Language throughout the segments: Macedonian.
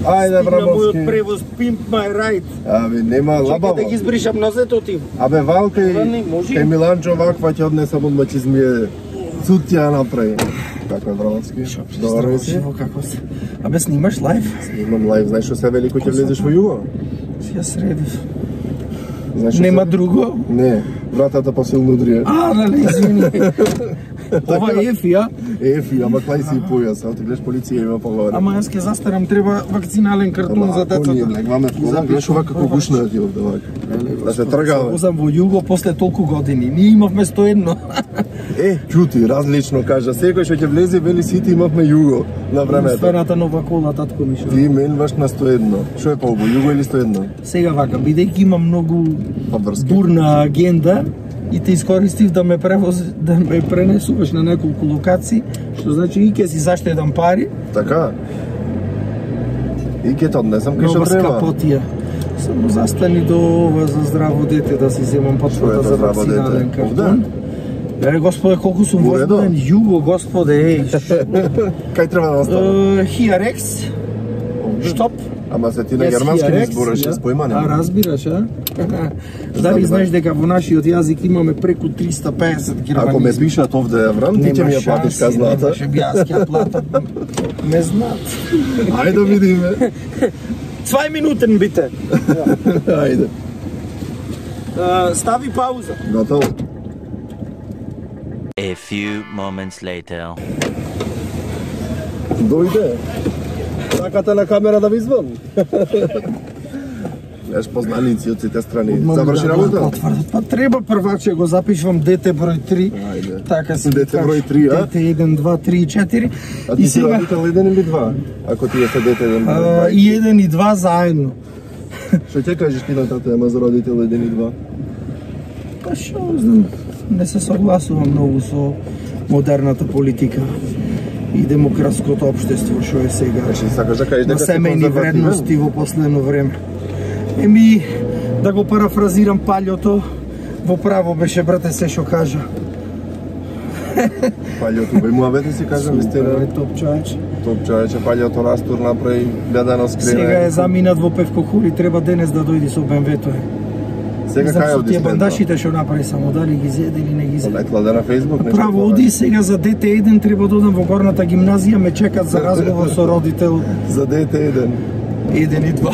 Ајде, Врабовски. Стигна мојот превоз Pimp My Ride. Абе, нема лабаво. Чекай да ги избришам назето ти. Абе, Валка и Миланчо ваква ќе однесам од мачизмие. Суд ќе ја направи. Како е, Врабовски? Добро си? Како се? Абе, снимаш лайв? Снимам лайв, знаеш што се вели кој ќе влезеш во Југо? Си ја средив. Нема друго? Не, вратата посилно удрија. Нали, извини. Ова е Ефија? Ефи, ама клај си и појаса, ти гледаш полиција има поговори. Ама јас ке застарам, треба вакцинален картон за децата. Ние влегваме в кола, гледаш ова како гушна ти овде вака. Да се тргаме. Возам во Југо после толку години. Ние имавме 101. Чути, различно кажа. Секој што ќе влезе вели сите имавме Југо на времето. Сферната нова кола, татко ми шо. Ти менваш на 101. Што е по-убаво, Југо или 101? Сега вака, бидејќи имам многу бурна агенда и те искористив да ме пренесуваш на неколку локации, што значи и ќе си заштедам пари. Така. И ќе те однесам кај што треба. Нова скапотија. Само застани до ова за здраво дете да си земам потврда за вакцинален картон. Господе, колку сум возбуден, Југо, господе, Кај треба да остава? Хиарекс, штоп. Ама се ти на германски не збораш, јас поимане. Разбираш, а? Дали знаеш дека во нашиот јазик имаме преку 350 германизми? Ако ме пишат овде Аврам, ти ќе ми ја платиш казната. Немаше, јас ќе платат. Не знаат. Ајде да видиме. 2 минутен бите. Ајде. Стави пауза. Готово. A few moments later. Дојде. Сакате на камера да ви звон? Гледаш познаници од сите страни. Заврши работа? Па треба прваче го запишувам дете број 3. Ајде. Така се Дете број 3, а? Дете 1, 2, 3 и 4. А ти си родител 1 или 2? Ако ти е дете 1, и 1 и 2 заедно. Што ќе кажеш ти на тата ема за родител 1 и 2? Па шо знам, не се согласувам многу со модерната политика и демократското општество што е сега. Значи сакаш да кажеш дека си конзервативен? На семејни вредности во последно време. Да го парафразирам Паљото, во право беше брате се што кажа. Паљото бе муабете си кажам истина. Топ човече. Топ човече, Паљото растур направи, гледано скрене. Сега е заминат во Певкохури, треба денес да дојди со БМВ-то. Сега кај оди тие бандашите што направи само, дали ги зеде или не ги зеде. Кладе на Facebook нешто. Право, оди сега за дете 1 треба да одам во горната гимназија, ме чекат за разговор со родител. За дете 1. 1 и 2.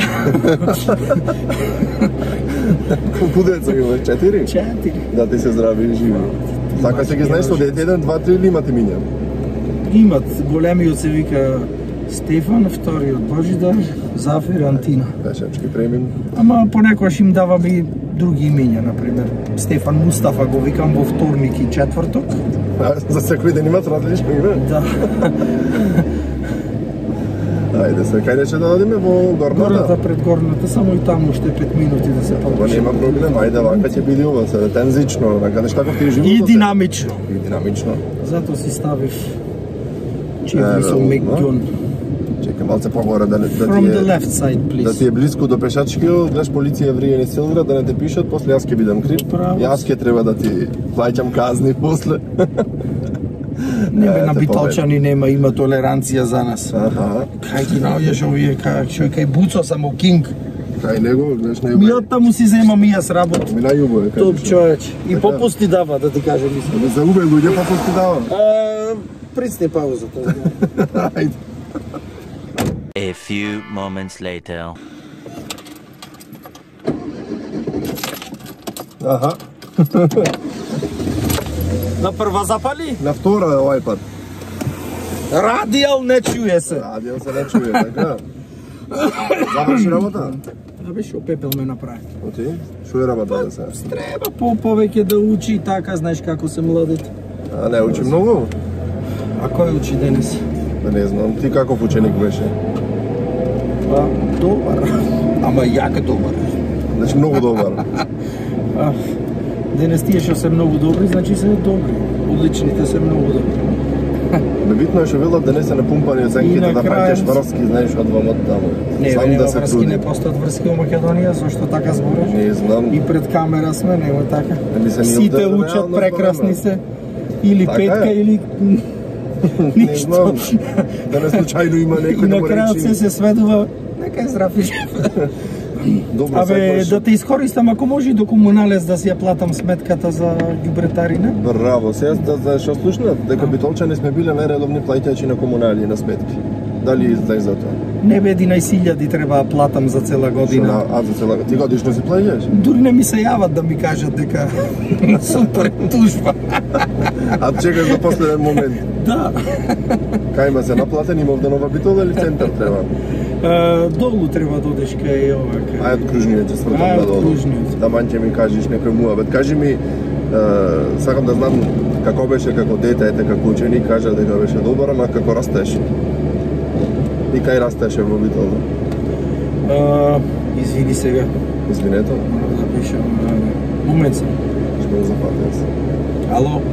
Колку деца има? 4? 4. Да ти се здрави и живи. Така се ги знаеш со дете 1, 2, 3 или имате минја? Имат, големиот се вика Стефан, вториот Божидар, Зафир, Антина. Пешачки премин. Ама понекогаш им давам и други имиња, например. Стефан Мустафа го викам во вторник и четврток. За секој ден имат различно име? Да. Ајде се, кај рече да одиме во горната? Горната пред горната, само и таму уште 5 минути да се Па подпишем. нема проблем, ајде вака ќе биде ова, се тензично, накаде штаков ти животот. И динамично. И динамично. Зато си ставив чевли со Мекјон. Чекай малце погоре да From the left side, please. Да ти е близко до пешачкиот, гледаш полиција врие низ Силград да не те пишат, после јас ќе бидам крив. Јас ќе треба да ти плаќам казни после. Не бе, на Битолчани нема, има толеранција за нас. Аха. Кај ги наоѓаш овие, кај Буцо само Кинг. Кај него, гледаш на југо. Ми од таму си земам и јас работ. Ми на југо е, Топ човече. И попусти дава, да ти кажем мислам. За убе луѓе попусти дава. Присни паузата. Ајде. A few moments later. Аха. На прва запали? На втора овај пат. Радијал не чуе се. Радијал се не чуе, така. Заврши работа? Да беше опепел ме направи. Оти? Шо е работа да се? Треба повеќе да учи така, знаеш како се младите. А не учи многу? А кој учи денес? Да не знам, ти каков ученик беше? Па, добар. Ама јак добар. Значи многу добар. Денес тие што се многу добри, значи се добри. Одличните се многу добри. Ме битно е што велат да не се напумпани оценките, да праќаш врски, знаеш, од вам од таму. Не, нема врски, не постојат врски во Македонија, зашто така збориш? Не знам. И пред камера сме, нема така. Сите учат, прекрасни се. Или петка, или... Не знам, да не случајно има некој И да на му крајот речи. се сведува, нека е здрав и жив. Добро, Абе, секојаш. да те искористам, ако може и до комуналец да си ја платам сметката за ѓубретарина. Браво, сега да што слушнав, дека Битолчани сме биле најредовни плаќачи на комунали и на сметки. Дали знаеш за тоа? Не бе 11.000 треба да платам за цела година. А за цела ти годишно си плаќаш? Дури не ми се јават да ми кажат дека супер тужба. А чекаш до последен момент. Да. Кај има се наплатен имов до Нова Битола или центар треба? Долу треба да одеш кај овака. Ајде кружниот ќе свртам Ајде, надолу. кружниот. Таман ќе ми кажеш некој муабет. Кажи ми, сакам да знам како беше како дете, ете како ученик, кажа дека беше добар, ама како растеш? И кај растеше во Битола? Извини сега. Извинете, Запишам. Момент сам. што ме запатен се. Ало?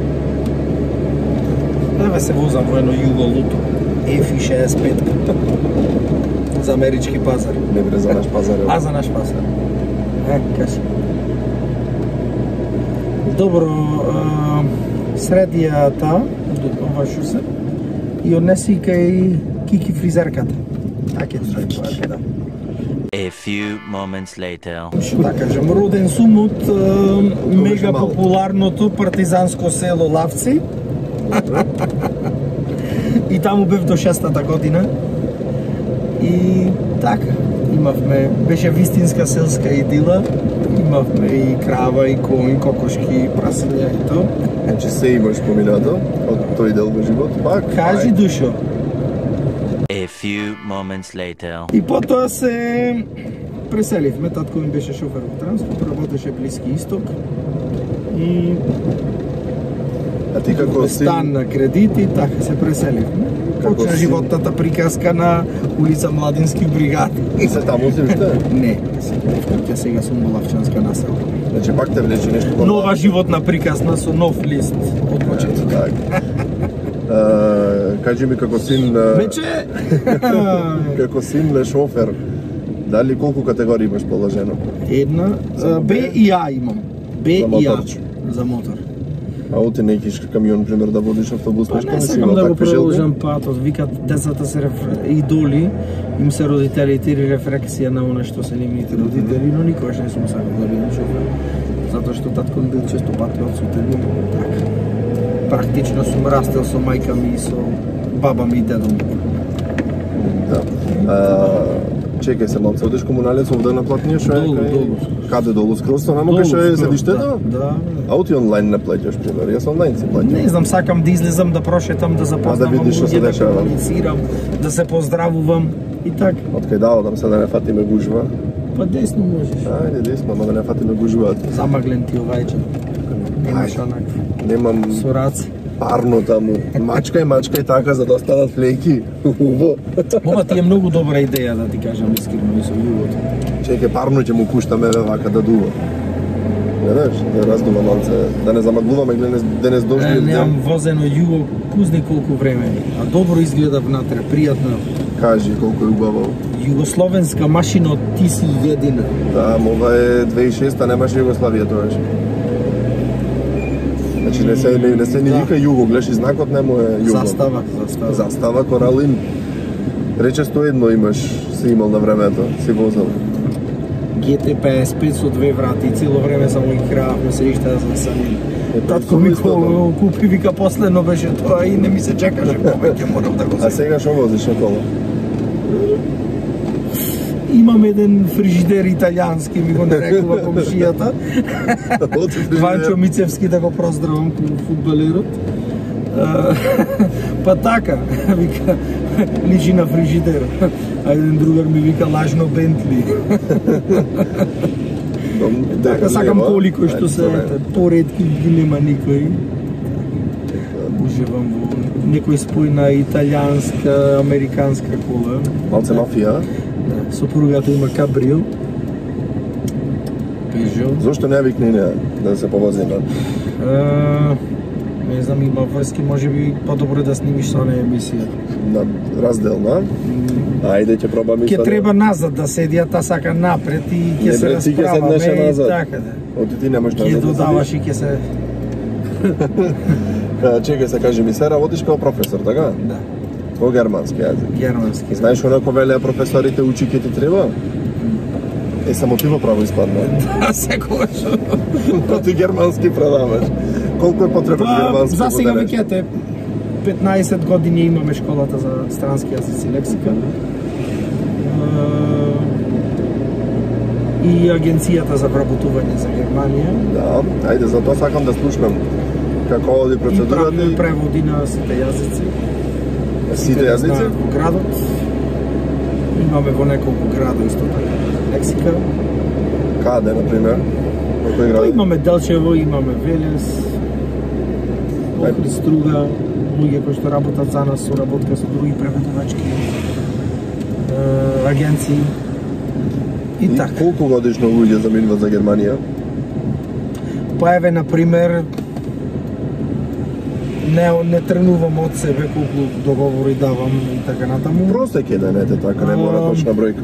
Еве се возам во едно југо луто. F65. За амерички пазар. Не биде за наш пазар. А за наш пазар. Кажи. Добро, средијата, ова шо се, и однеси кај Кики фризерката. Така е тоа, да. A few moments later. Што да кажам, роден сум од мега мало. популарното партизанско село Лавци. И таму бев до 6-та година. И така, беше вистинска селска идила. Имавме и крава, и коњ, кокошки, прасиња и тоа. Значи се имаш поминато од тој дел во живот, пак? Кажи, Душо. A few moments later. И потоа се преселивме, татко ми беше шофер во транспорт, работеше Блиски Исток. И А ти како си... стан на кредити, така се преселивме. Како Почна си- животната приказка на улица Младински бригади. И се таму си уште? Не, се вкуќа, сега сум во Лавчанска насела. Значи пак те влече нешто кон... Нова животна приказна со нов лист од почеток. Така. Кажи ми како син... Вече Како син на шофер, дали колку категории имаш положено? една, Б и А имам. Б За и А моторче. за мотор. А оти не киш камион, пример, да водиш автобус, Па нешто не не си сакам имал да го такви желби? продолжам патот, викат децата се идоли, им се родителите или рефлексија на она што се нивните родители, но никогаш не сум сакал да бидам шофер, затоа што татко ми бил често пати одсутен и така. Практично сум растел со мајка ми и со баба ми и дедо ми. Да. Чекај се, малце, одиш комуналец овде на платниот, што е Долу, кај... долу. Каде долу скроз, намо Долу, кај што е скроз, седиштето? Да. А оти онлайн не плаќаш, пример, јас онлайн си плаќам. Не знам, сакам да излезам, да прошетам, да запознавам видиш што се луѓе, да дешава. комуницирам, да се поздравувам и така. Од кај да одам се да не фатиме гужва. Па десно можеш. Ајде, десно, ама да не фатиме гужвата. Замаглен ти овајче. Немаш Ајде. онакви. Немам Со раци. парно таму. Мачкај така за да останат леки. Убаво. Ова ти е многу добра идеја, да ти кажам искрено, и со југото. Чекај, парно ќе му пуштаме вака да дува. Гледаш, да раздува малце, да не замаглуваме денес дожди. Немам возено југо, кузни колку време. А добро изгледа внатре, пријатно. Кажи колку е убаво. Југословенска машина од ти си едина. Да, ова е 2006-та, немаше Југославија тогаш. Значи не се ни вика југо, гледаш и знакот нему е југо. Застава. Застава Коралин. Рече 101 имаш, си имал на времето, си возел. GT 55 со две врати, и цело време само игравме се ишта за сами. Татко ми купи, вика, последно беше тоа и не ми се чекаше повеќе, морам да го А сега што возиш околу? Имам еден фрижидер италијански, ми го нарекува комшијата. Ванчо Мицевски, да го поздравам, фудбалерот. Па така, вика, личи на фрижидер. А еден другар ми вика лажно Бентли. Така сакам коли кои што се поредки, ги нема никој. Уживам во некој спој на италијанска, американска кола. Малце мафија? Сопругата има кабрио. Пежо. Зошто не викни неа да се повозиме? Не знам, има врски, може би по-добро да снимиш со неја емисија. На раздел, на? Ајде, ќе пробаме Ке треба назад да седи, а та сака напред и ќе се брат, ти ќе расправаме седнеше и назад. така да. Оти ти немаш Ќе назад да додаваш седиш. и ќе се... Чекај се, кажи ми, се работиш како професор, така? Да. По германски јазик. Германски. Знаеш онако велеа професорите учи ке ти треба? Само ти во право испадна. Да, секогаш. Па ти германски предаваш. Колку е потребен германски? За сега веќе 15 години имаме школата за странски јазици и лексика. И агенцијата за вработување за Германија. Да, ајде, за тоа сакам да слушнам како оди процедурата. И правиме преводи на сите јазици. Сите јазици? Во градот. Имаме во неколку градови исто така лексика. Каде, например? Во кој град? Имаме Делчево, имаме Велес, Охрид, Струга, луѓе кои што работат за нас, соработка со други преведувачки агенции. И така. Колку годишно луѓе заминуваат за Германија? Па еве, например, не тренувам од себе колку договори давам и така натаму. Просек е да не така, не мора точна бројка.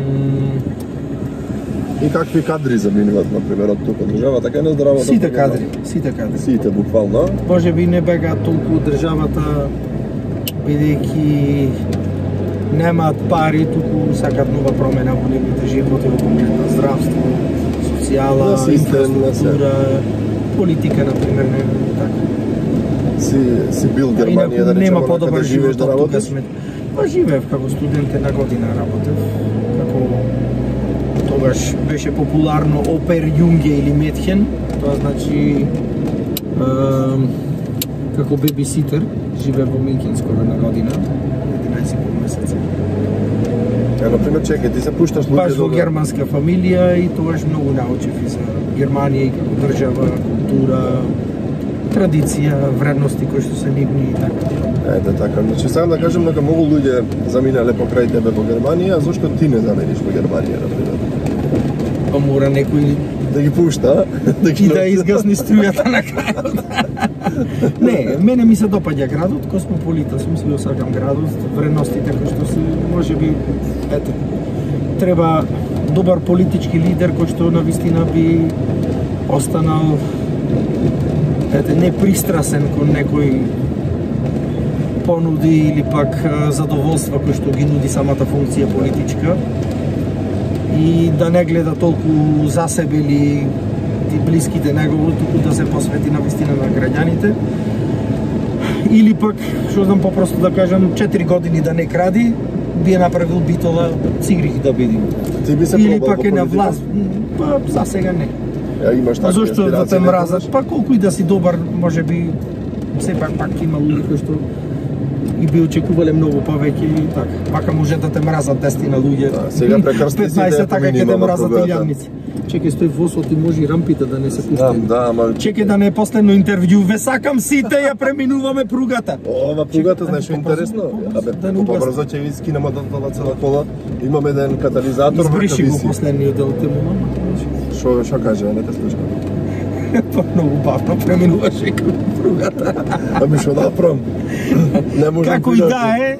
И какви кадри заминуваат, например, од тука држава, така не здравата? Сите кадри, сите кадри. Сите, буквално. Може би не бегаат толку од државата, бидејќи немаат пари, туку сакат нова промена во нивните животи, во конкретно здравство, социјала, инфраструктура, политика, например, не така. Си бил Германија, да нема речеме, подобар каде живееш живот да од тука работиш? сме. Па живеев како студент една година работев. Како тогаш беше популарно Опер Јунге или Метхен, тоа значи како бебиситер, живеев во Минхен скоро една година, 11,5 месеци. Например, чекај, ти се пушташ луѓе Баш во германска фамилија и тогаш многу научив и за Германија и како држава, култура, традиција, вредности кои што се нивни и така. Ете така, значи сакам да кажам дека многу луѓе заминале покрај тебе во Германија, зошто ти не заминиш во Германија, например? Па мора некој Да ги пушта, да ги и да изгасни струјата на крајот. Не, мене ми се допаѓа градот, космополита сум, си го сакам градот, вредностите кои што се, можеби, ете, треба добар политички лидер кој што навистина би останал, ете, непристрасен кон некој понуди или пак задоволства кои што ги нуди самата функција политичка и да не гледа толку за себе или блиските негово, туку да се посвети на вистина на граѓаните. Или пак, што знам попросто да кажам, 4 години да не кради, би е направил битола цигрих да бидим. Ти би се или пробал пак е на власт, па за сега не. Имаш такви Зошто да те аспирации, мразат? Па колку и да си добар, можеби сепак пак има луѓе кои што и би очекувале многу повеќе и така. Вака може да те мразат 10 луѓе. Да, сега прекрсти си 15 така ќе те мразат илјадници. илјадници. Чекај, стои возот и може и рампите да не се пуштаат. Знам, да, ама... Чекај да не е последно интервју, ве сакам сите, ја преминуваме пругата. Ова пругата, знаеш, е интересно. Абе, да не побрзо ќе ви скинеме до цела кола. Имаме еден катализатор, Избриши го виси. последниот дел тему, мама. Шо каже, не те слушам. Па многу бавно преминуваше кон пругата. Ами шо направам? Не можам. Како и да е,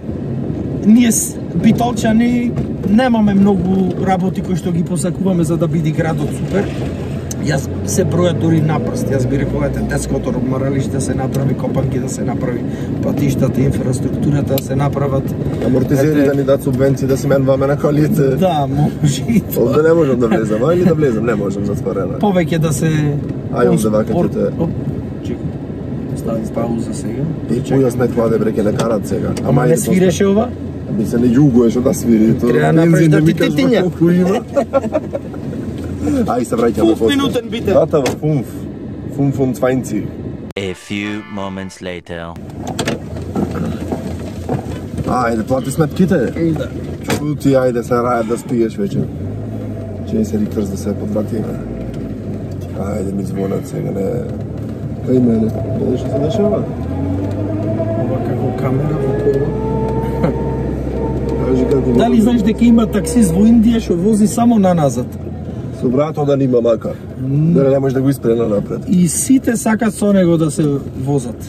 ние битолчани немаме многу работи кои што ги посакуваме за да биде градот супер. Јас се бројат дури на прст. Јас би рекол, ете, детското одморалиште се направи, копанки да се направи, патиштата, инфраструктурата да се направат. Амортизери да ни дадат субвенции да се менуваме на колите. Да, може и тоа. Овде не можам да влезам, а или да влезам, не можам, затворено. Повеќе да се... Ај, овде вака ќе те... Чекай, стави пауза сега. И појасне тоа да бреке не карат сега. Ама не свиреше ова? Би се не југуеш да свири. Треба да направиш да ти титиња. Колку има. Ај се враќаме. 5 минутен бите. Дата во фунф. Фунф 20. A few moments later. Ајде, плати сметките. Да. Чути, ајде се рајат да спиеш вече. Че се рикврз да се подврати. Ајде ми звонат сега, не... Кај мене? Дали што се дешава? Ова како камера во кола. Кажи како... Дали знаеш дека има таксист во Индија што вози само на назад? Со брато да нима мака. Дали не можеш да го испрена напред. И сите сакат со него да се возат.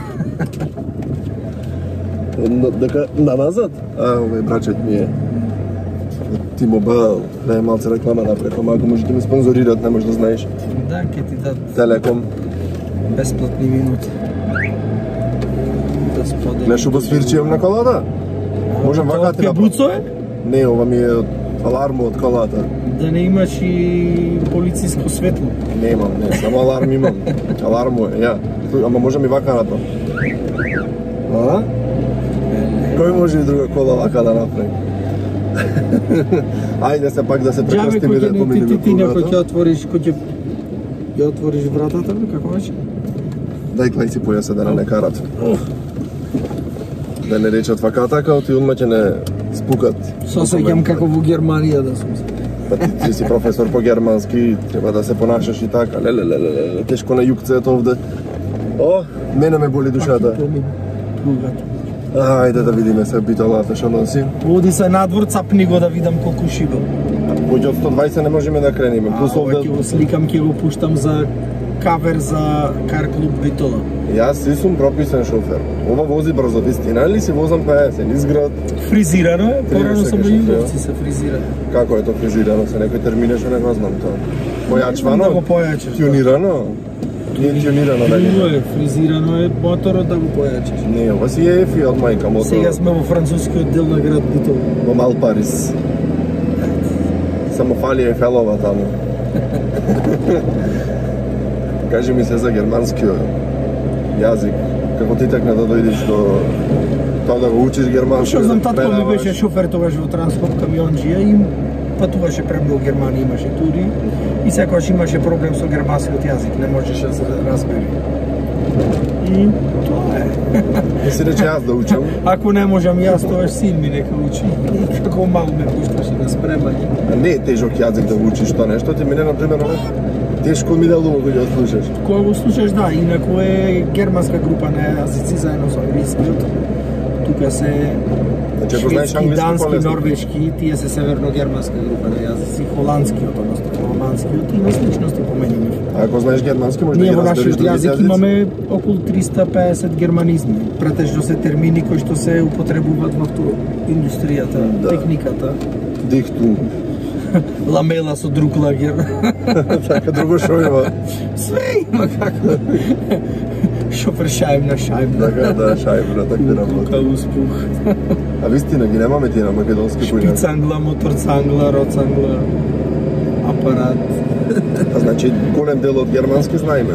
Дека на назад? Овој брачет ми е T-Mobile, не е малце реклама напред, ама ако може да ме спонзорират, не може да знаеш. Да, ќе ти дадат. Телеком. Бесплатни минути. Да споделим. Нешто го свирчијам на колата? Можам вака ти Ке буцо е? Не, ова ми е алармо од колата. Да не имаш и полициско светло. Немам, не, само аларм имам. Алармо е, ја. Ама можам и вака направи. А? Кој може и друга кола вака да направи? Ајде се пак да се прекрстиме да поминеме ти некој ќе кругата. отвориш вратата, бе, како беше? Дај клајци појаса да не карат. Да не речат вака така, ти одма ќе не спукат. Сосеќам како во Германија да сум. Па ти си професор по германски, треба да се понашаш и така. Леле, тешко на јукцето овде. О, мене ме боли душата. Кругата. Ајде да видиме се битолата што носи. Оди се надвор, цапни го да видам колку шибам. Поќе од 120 не можеме да кренеме. Плюс Ова овде ќе го сликам, ќе го пуштам за кавер за кар клуб Битола. јас си сум прописен шофер. Ова вози брзо, вистина или си возам 50 изград? Фризирано е, порано 30 само кажеш, југовци се фризира. Како е тоа фризирано? Се некој термине што не го знам тоа. Појачвано? Да го појачеш. Тюнирано? Не е тюнирано Друго дали? е, фризирано е моторот да го појачеш. Не, ова си е ефи од мајка мотор. Сега сме во францускиот дел на град Битола. Во Мал Парис. Само фали Ефелова таму. Кажи ми се за германскиот јазик. Како ти текна да дојдеш до тоа да го учиш германски? Што знам, да татко ми предаваш? беше шофер тогаш во транспорт камионџија и патуваше премногу Германија, имаше тури и секогаш имаше проблем со германскиот јазик, не можеше да се разбере. И тоа е. И си рече јас да учам. Ако не можам јас, тогаш син ми нека учи. И како мал ме пушташе на спремање. А не е тежок јазик да го учиш тоа нешто, ти мене, например, тешко ми делува кога го слушаш. Кога го слушаш, да, инаку е германска група на јазици заедно со англискиот. Тука се Значи, ако знаеш шведски, англиски, дански, полесно. норвешки, тие се северно-германска група на јазици, холандскиот, односно фламандскиот, има сличности помеѓу нив. А ако знаеш германски, може да Ние ги во разбереш нашиот другите јазик јазици. имаме околу 350 германизми. Претежно се термини кои што се употребуваат во индустријата, Да. техниката. Дихтунг. Ламела со друг лагер. Така, друго шо има. Све има како. Шофер шајб на шајб. Така, да, шајбна, така Кука работа. успух. А вистина ги немаме тие на македонски кои. Шпицангла, моторцангла, роцангла, апарат. А значи голем дел од германски знаеме.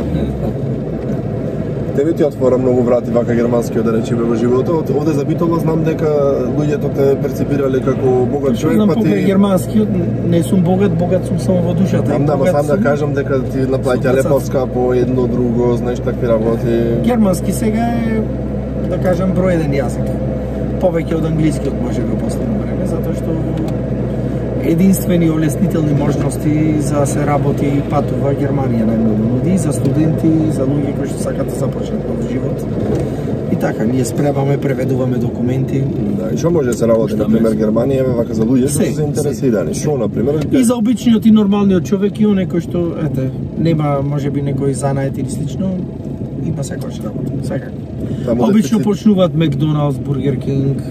Тебе ти отвора многу врати вака германскиот да речеме во животот. Овде за Битола знам дека луѓето те перципирале како богат човек, Знам па покрај ти германскиот, не сум богат сум само во душата. Знам да, ма Богат сам да сум. кажам дека ти наплаќале Сум поскапо едно друго, знаеш такви работи. Германски сега е, да кажам, број еден јазик. Повеќе од англискиот може би во последно време, затоа што единствени олеснителни можности за да се работи и патува Германија најмногу нуди за студенти, за луѓе кои што сакаат да започнат нов живот. И така, ние спремаме, преведуваме документи. Да, и што може да се работи, Пуштаме. например, Германија, еве вака за луѓе што Се, се интересирани. Што, например, И за обичниот и нормалниот човек и оној кој што, ете, нема можеби некој занает или слично, има секојаш работа. Секако. таму Обично дефицит- почнуваат Макдоналдс, Бургер Кинг,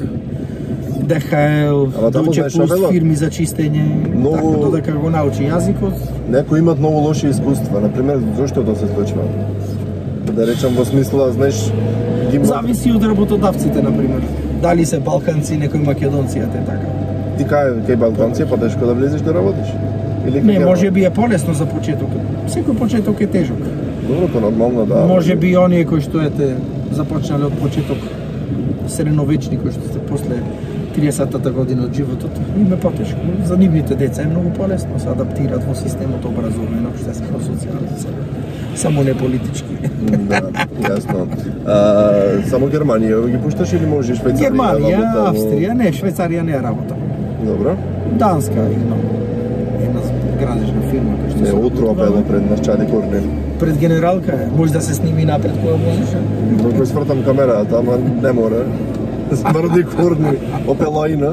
ДХЛ, Ама таму Deutsche знаеш што Post, велат? фирми за чистење, Многу- така додека го научи јазикот. Некои имат многу лоши искуства, например, зошто тоа се случува? Да речам во смисла, знаеш, ги имат- Зависи од работодавците, например. Дали се балканци, некои македонци, ете така. ти кај балканци е потешко да влезеш да работиш. Или Не, кај може би е полесно за почеток. Секој почеток е тежок. Доброто нормално да. Може би оние кои што ете започнале од почеток средновечни кои што се после 30-та година од животот, им е потешко. За нивните деца е многу полесно се адаптираат во системот образовен, општествено, социјален, само не политички. Да, јасно. Само Германија ги пушташ или може и Швајцарија? Германија, работа во- Австрија, не, Швајцарија не е работа. Добро. Данска има една градежна фирма која што Не, се утро работува. апело пред нас чади корнер. Пред генералка е, може да се сними напред кога возиш. Но кој свртам камерата, ама не мора. Смрди корни, опелаина.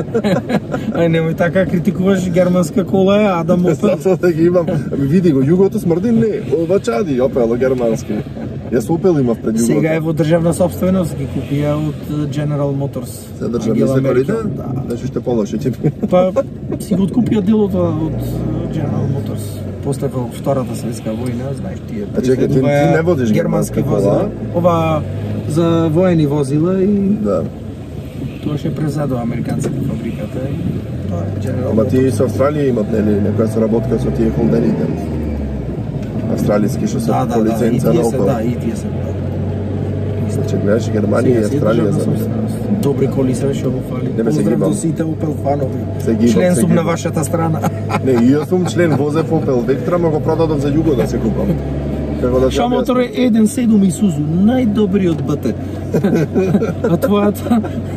Ај немој така критикуваш германска кола е Адам Опел. Затоа да ги имам. Ами види го, југото смрди, не. Ова чади, опело германски. Јас опел имав пред југото. Сега е во државна собственост, ги купија од General Motors. Се државни Ангела секорите? Меркел, да. Нешто ще полоши ти. Па си го откупија делото од General Motors. после во Втората светска војна, знаеш тие. А чекај, ти не водиш германски германска возила. кола? Ова за воени возила и Да. тоа ше презадува американците фабриката и тоа е General Ама тие Motors. со Австралија имат нели некоја соработка со тие холдените. Австралиски што се по и лиценца тие на се, Opel. да, и тие се. Значи гледаш Германија и Австралија за Добри коли се што го фали. Не ме се Поздрав гибам. до сите Opel фанови. Се гибам, Член се сум на гибам. вашата страна. Не, и јас сум член, возев Opel Vectra, ма го продадов за Југо да се купам. Како да Ша мотор е 1.7 Исузу, најдобриот БТ. А твојата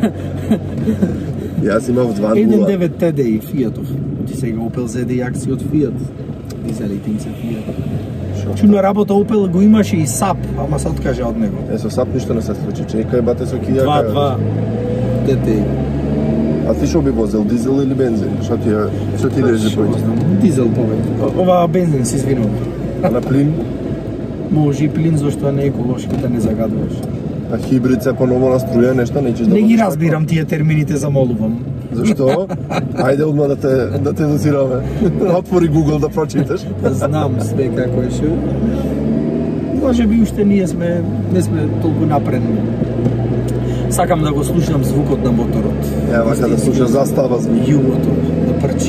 Јас имав 2.0. 1.9 TDI Фиатов. Ти сега Opel ZDI акција од Фиат. Дизелитинце Фиат. Чудна работа Opel го имаше и САП, ама се откажа од него. Е, со САП ништо не се случи. Чекај, бате, со Кија. 2.2 TDI. А ти што би возел, дизел или бензин? Што ти лежи Што појде? знам, дизел повеќе. Ова бензин се извинувам. А на плин? Може и плин зашто не е еколошки да не загадуваш. А хибрид се поново на струја, нешто нечеш да Не ги возиш разбирам тие термините, замолувам. така? Зашто? Ајде одма да те дозираме. Отвори Google да прочиташ. Знам све како е шо. Може би уште не сме толку напредни. Сакам да го слушам звукот на моторот. Е, вака да слушаш застава звук. Југото да прчи.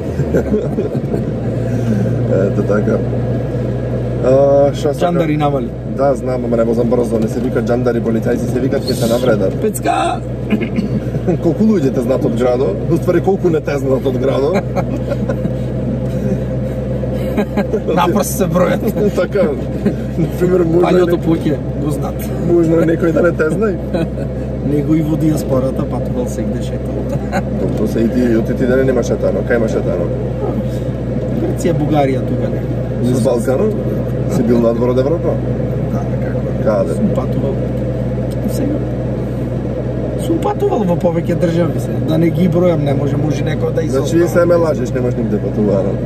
Ето така. Што Чандари намали. Да, знам, ама не возам брзо, не се викат джандари, полицајци се викат ќе се навредат. Пецка! Колку луѓе те знаат од градо? Уствари колку не те знаат од градо? Напрст се бројат. Така, например, Пањото поќе го знат. можно е некој да не те знае. Него и во диаспората патувал сегде шетал. Тоа се и ти да нема шетано, кај има шетано? Грција, Бугарија тука не. Низ Балканот? Си бил надвор од Европа? Да, како не. Каде? Сум патувал. Сега. Сум патувал во повеќе држави се. Да не ги бројам, не може некој да изостава. Значи се ме лажеш, немаш нигде патувано.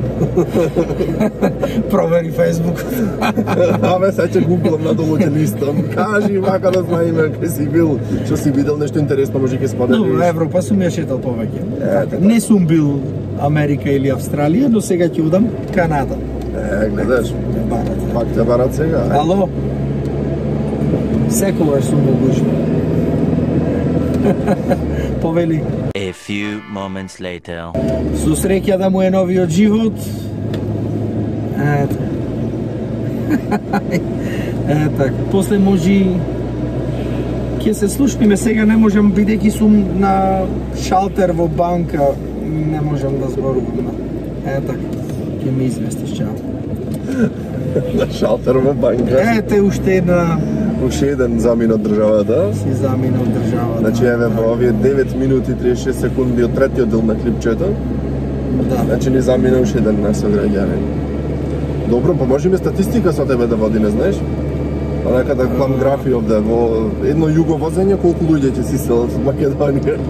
Провери Facebook. Абе, сега ќе гуглам надолу ќе листам. Кажи, вака да знаеме кај си бил, што си видел нешто интересно, може ќе Но, споделиш. Европа сум ја шетал повеќе. Така. Не сум бил Америка или Австралија, но сега ќе удам Канада. Гледаш, Барат. пак те барат сега. Ало? Секогаш сум во гужва. Повели. A few moments later. Со среќа да му е новиот живот. Ето. Така. После може ќе се слушниме сега, не можам бидејќи сум на шалтер во банка, не можам да зборувам. Така. Ќе ме известиш, чао. На шалтер во банка. Ете уште една Уште еден замин од државата. си замина од државата. Значи, еве, во овие 9 минути и 36 секунди од третиот дел на клипчето, Да. значи ни замина уште еден наш сограѓанин. Добро, па можеме статистика со тебе да води, не знаеш? Онака да гледам графи овде, во едно југо возење, колку луѓе ќе си селат од Македонија.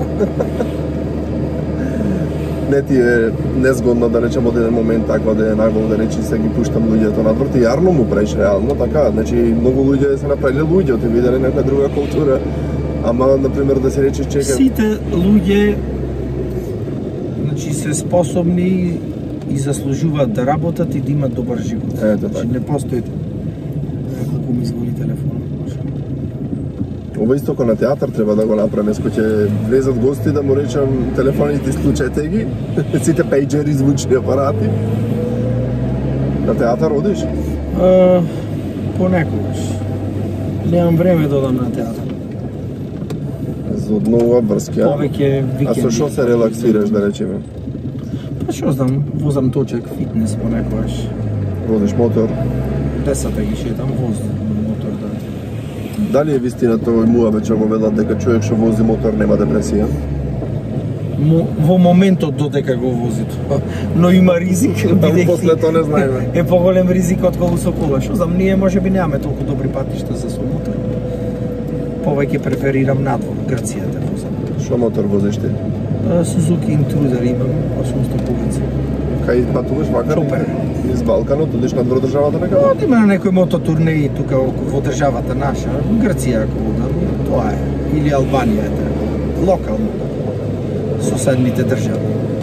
Не ти е незгодно да речем од еден момент таква да е нагол да речи се ги пуштам луѓето надвор, ти јарно му правиш реално, така, значи многу луѓе се направиле луѓе, ти виделе некоја друга култура. Ама, например, да се рече чека... Сите луѓе значи се способни и заслужуваат да работат и да имат добар живот. Ето Значи така. не постои колку ми звони телефонот. Ова исто на театар треба да го направиме, ско ќе влезат гости да му речам телефоните исклучете ги, сите пејджери, звучни апарати. На театар одиш? Понекогаш. Немам време да одам на театар. За однова врски, а? Повеќе А викенди. со шо се релаксираш, да речеме? Па што знам, возам точек, фитнес понекогаш. Возиш мотор? Десата ги шетам, возам мотор, да. Дали е вистина тој муабет што го велат дека човек што вози мотор нема депресија? Во моментот додека го вози тоа, но има ризик, бидејќи После тоа не знаеме. е поголем ризик отколку со кола. Што знам, ние може би немаме толку добри патишта за со мотор. Повеќе преферирам надвор, Грција да возам. Што мотор возиш ти? Suzuki Intruder имам, 800 кубици. Кај патуваш вака? Шопер. Низ Балканот, одиш надвор државата некаде? Одиме на некој мототурнеи тука во државата наша, Грција ако одам, тоа е. Или Албанија е така. Локално. Соседните држави.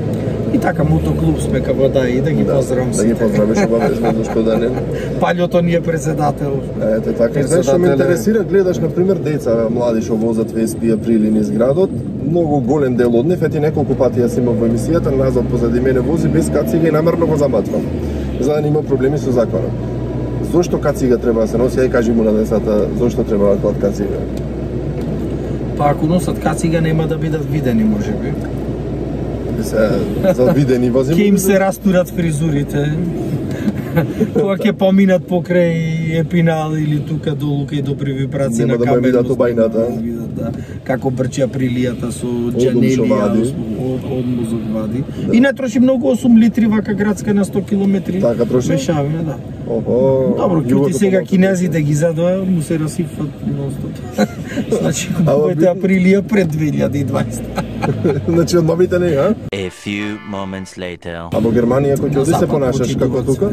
И така, мотоклуб сме као да и да ги поздравам Да ги поздравиш обавезно, зашто да не. Паљото ни е председател. Ете така, знаеш што ме интересира, гледаш на пример деца млади што возат Веспи, Априли низ градот, многу голем дел од нив, ети неколку пати јас имав во емисијата, назад позади мене вози без кацига и намерно го заматвам, за да нема проблеми со законот. Зошто кацига треба да се носи? Ај кажи му на децата зошто треба да носат кацига. Па ако носат кацига нема да бидат видени можеби. Се за видени возиме. Ќе им се растурат фризурите. Кога ќе поминат покрај Епинал или тука долу кај добри вибрации на камерност. Нема да ме видат обајната. Да, како брчи Априлијата со Джанелија, од мозок вади. И не троши многу 8 литри вака градска на 100 километри. Така троши? Мешавина, да. Охо. Добро, кјути сега кинезите ги задоа, му се расипват нон-стоп. Значи, купувате Априлија пред 2020. Значи од новите не, а? A few moments later. А во Германија кој ќе се понашаш како тука?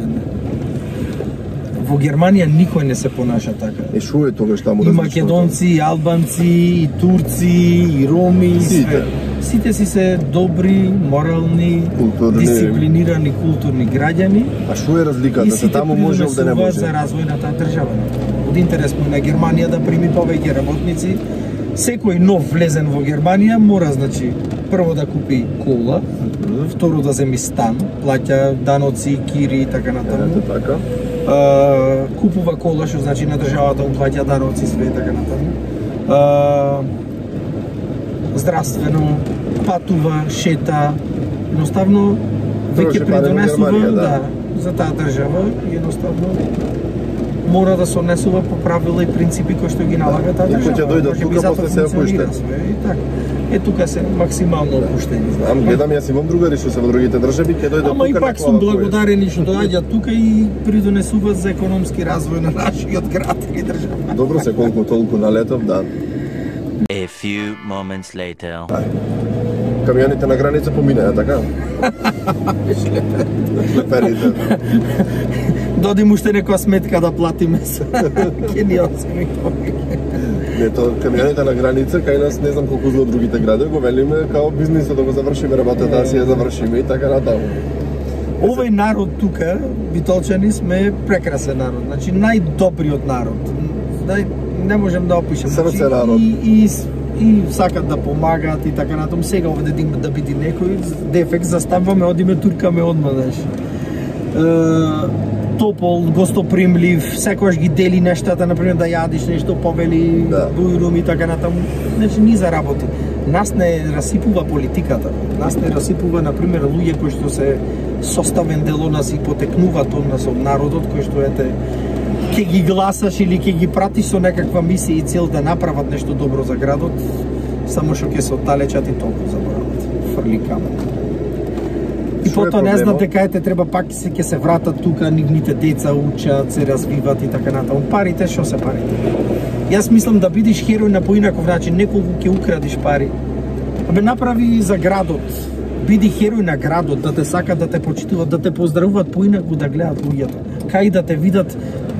Во Германија никој не се понаша така. Шо е тогаш таму? И македонци, и албанци, и турци, и роми, и све. Сите си се добри, морални, културни, дисциплинирани, културни граѓани. А што е разликата? За таму може овде не може. За развој на таа држава. Од интерес му на Германија да прими повеќе работници. Секој нов влезен во Германија мора, значи, прво да купи кола, второ да земи стан, плаќа даноци, кири и така натаму. Така. Купува кола, што значи на државата му плаќа даноци, све и така натаму. Здравствено, патува, шета, едноставно веќе придонесува за таа држава и едноставно мора да се однесува по правила и принципи кои што ги налага таа држава. И кој ќе дојде тука после се опуште. Е тука се максимално опуштени. Знам, гледам јас имам другари што се во другите држави, ќе дојдат тука. Ама и пак сум благодарени што доаѓаат тука и придонесуваат за економски развој на нашиот град или држава. Добро се колку толку на летов, да. A few moments later. Камионите на граница поминаа, така? Шлеперите. Додим уште некоја сметка да платиме се. Ке ни осми Не, то камионите на граница, кај нас не знам колку зло другите градови, го велиме као бизнисот да го завршиме, работата да си ја завршиме и така натаму. Овој народ тука, битолчани, сме прекрасен народ, значи најдобриот народ. Не можем да опишем. Срце народ. И сакат да помагаат и така натаму. Сега овде да биде некој дефект, заставаме, одиме, туркаме одма, знаеш. Топол, гостопримлив, секогаш ги дели нештата, например да јадиш нешто, повели бујрум и така натаму. Значи ни за работи. Нас не расипува политиката. Нас не расипува, например, луѓе кои што се составен дел од нас и потекнуваат од нас, од народот, кои што ете ќе ги гласаш или ќе ги пратиш со некаква мисија и цел да направат нешто добро за градот, само што ќе се отталечат и толку заборават. Фрли камен. И потоа не знаат дека ете треба пак ќе се вратат тука, нивните деца учат, се развиват и така натаму. Парите, што се парите? Јас мислам да бидеш херој на поинаков начин, неколку ќе украдиш пари. Абе направи за градот. Биди херој на градот, да те сакат, да те почитуваат, да те поздравуваат поинаку, да гледат луѓето. Кај да те видат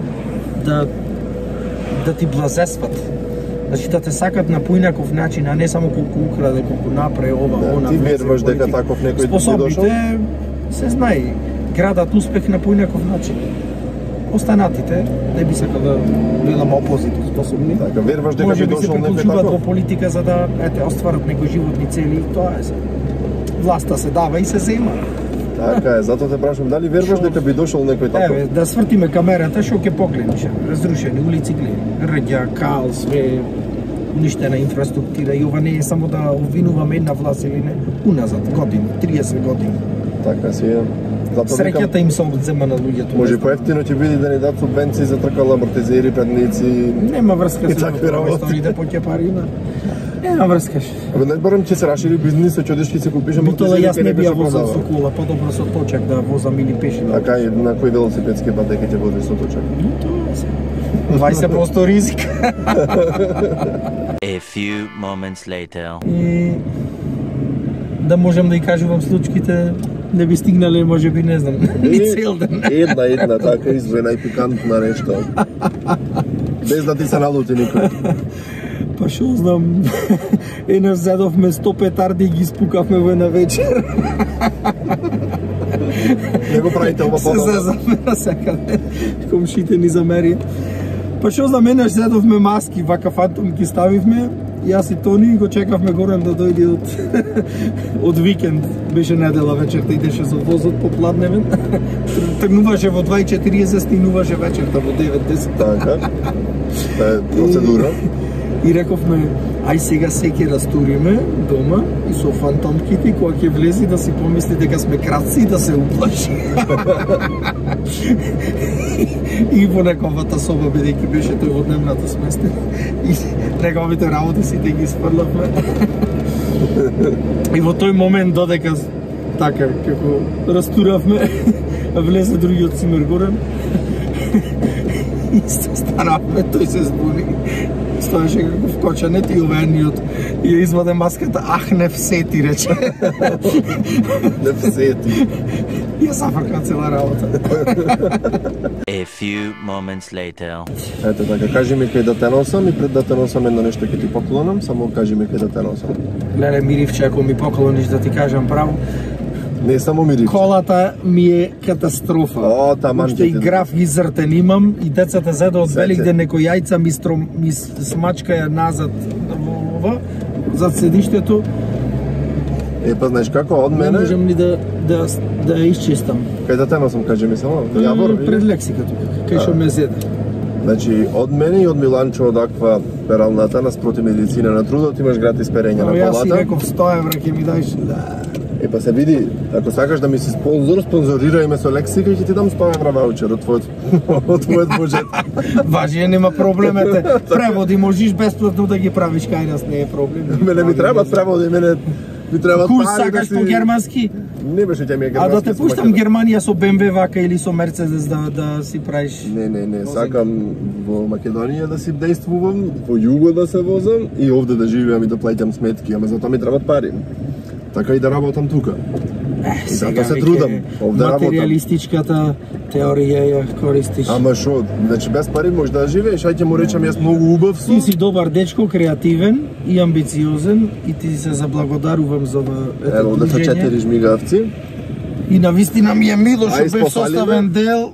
да ти блазесват. Значи да те сакат на поинаков начин, а не само колку украде, колку направи ова, она. Ти веруваш дека таков некој би дошол? Способните се знае, градат успех на поинаков начин. Останатите не би сакал да гледам опозиту способни. Така, веруваш дека би дошол некој таков? Може би се во политика за да остварат некои животни цели, тоа е. Власта се дава и се зема. Така е, затоа те прашам, дали веруваш дека би дошол некој таков? Еве, да свртиме камерата, што ќе погледнеш. Разрушени улици, рѓа, кал, све, уништена инфраструктура и ова не е само да обвинуваме една власт или не, уназад години, 30 години. Така си е. Среќата им се одзема на луѓето. Може поевтино ќе биде да ни дадат субвенции за тркала, амортизери, пратници. Нема врска со това, историите поќе пари има. Нема врска. Абе не барам ќе се рашили бизнисот, ќе одиш ќе се купиш амортизери. Јас не бија возел со кола, подобро со точак да возам или пеши. Така и на кој велосипедски пат дека ќе возиш со точак? 20% ризик. A few moments later. И да можам да ја кажувам случките, не би стигнале, може би, не знам, ни цел ден. Една така извена и пикантна нешто. Без да ти се налути никој. Па шо знам, еднаш зедовме 100 петарди и ги спукавме во една вечер. Не го правите ова Се побава. замера секаде. Комшите ни замери. Па што за мене седовме маски, вака фантомки ставивме. Јас и Тони го чекавме Горан да дојде од викенд. Беше недела вечерта, идеше со возот попладневен. Тргнуваше во 2:40, стигнуваше вечерта во 9:10. Така. Тоа е процедура. И рековме, ај сега се ќе растуриме дома и со фантомките, кога ќе влези да си помисли дека сме крадци и да се уплаши. И во неговата соба, бидејќи беше тој во дневната сместен, и неговите работи сите ги спрлавме. И во тој момент додека така како растуравме, влезе другиот Цимер Горан. И се станавме, тој се збуни. Стоеше како вкоченет и овениот. И ја изваде маската, ах не всети, рече. Не всети. И ја зафрка цела работа. A few moments later. Ето така, кажи ми кај да те носам и пред да те носам едно нешто ќе ти поклонам, само кажи ми кај да те носам. Гледај, Миривче, ако ми поклониш да ти кажам право, Не само мири. колата ми е катастрофа. О, таман Уште ќе и ти- граф изртен имам и децата зеда од Сеќе. Великден некој јајца ми смачкаја назад во ова, зад седиштето. Па знаеш како, од Не мене, можам ни да ја исчистам. кај да те носам, кажи ми само, јавор. Пред лексика тука, кај што ме зеде. Значи, од мене и од Миланчо од Аква пералната наспроти медицина на трудот имаш гратис перење на Јас си колата. реков 100 евра ќе ми даеш. Да. Па се види, ако сакаш да ми си спонзор, спонзорирај ме со лексика и ќе ти дам 100 евра ваучер од твојот буџет. Важие, нема проблемете. Преводи можеш бесплатно да ги правиш кај нас, не е проблем. Мене ми требаат преводи, мене ми требаат Курс пари да сакаш си... по германски? Не беше ќе ми е А германски. да те пуштам Германија со BMW вака или со Мерцедес да си правиш. Не, сакам во Македонија да си дејствувам, во југо да се возам и овде да живеам и да плаќам сметки, ама за тоа ми требаат пари. Така и да работам тука. И затоа се трудам, овде работам. Материјалистичката теорија ја користиш. Ама шо, значи без пари можеш да живееш, ај ќе му речам јас многу убав сум. Ти си добар дечко, креативен и амбициозен и ти се заблагодарувам за ова Ево, овде се 4 движење. жмигавци. И навистина ми е мило Ај, што бев спофалиме. составен дел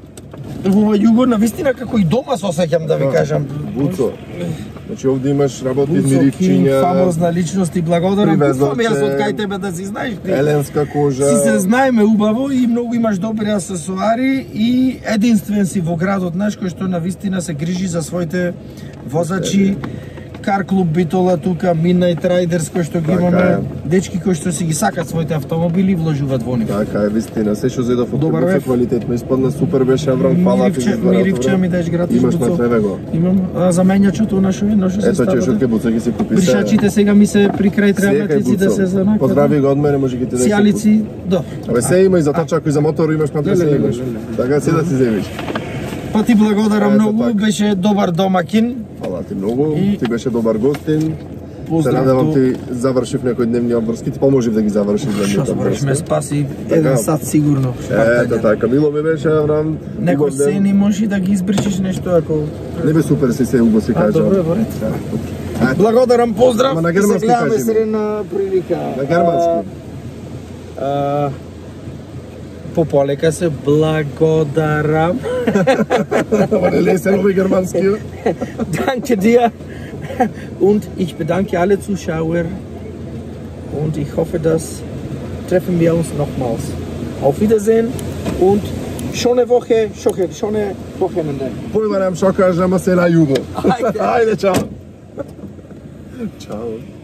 во југо, навистина како и дома се осеќам да ви кажам. Буцо. Значи овде имаш работи Буцо, Кинг, миривчиња, фамозна личност и благодарам. Привезовче. Пуфам јас од кај тебе да си знаеш. еленска кожа. Си се знаеме убаво и многу имаш добри асесоари и единствен си во градот наш кој што навистина се грижи за своите возачи. Кар клуб Битола тука, Midnight Riders кој што ги Така имаме, е. дечки кои што си ги сакат своите автомобили и вложуваат во нив. Така е, вистина. Се што зедов од Добар тебе бев. квалитетно испадна, супер беше, Аврам, фала ти. Миривче ми дадеш гратиш Имаш на буцо. тебе го. Имам, а заменјачото наше едно што се Ето ќе става. шутке буцо ги си купи. Пришачите сега ми се при крај Секај траметици да буцо. се занакат. Поздрави го од мене, може ги ти да се Сијалици, до. Абе се има и за тачако и за мотор имаш, патре се Леле, имаш. леле. Така се да си земиш. Па ти благодарам Ето многу, така. беше добар домакин. Фала ти многу, И- ти беше добар гостин. Се Поздрав надевам до... ти завршив некој дневни обврски, ти поможив да ги завршиш Што дневните збориш, ме обврски. спаси Така. 1 сат сигурно. Ето така, мило ми беше, Аврам. Некој Убав ден. сцени може да ги избришиш нешто ако... Не бе супер си се убаво си А, кажам. добро е, во ред. Ето, Благодарам, поздрав. Ама на и се германски гледаме кажи ми. средна прилика. На германски. Пополека се благодарам. Ама не лесен овој германски. Danke dir. Und ich bedanke alle Zuschauer. Und ich hoffe, dass treffen wir uns nochmals. Auf Wiedersehen und schöne Woche, schöne Wochenende. Појма нам шо кажам, ама се на јубо. Ајде. Ајде, чао. Чао.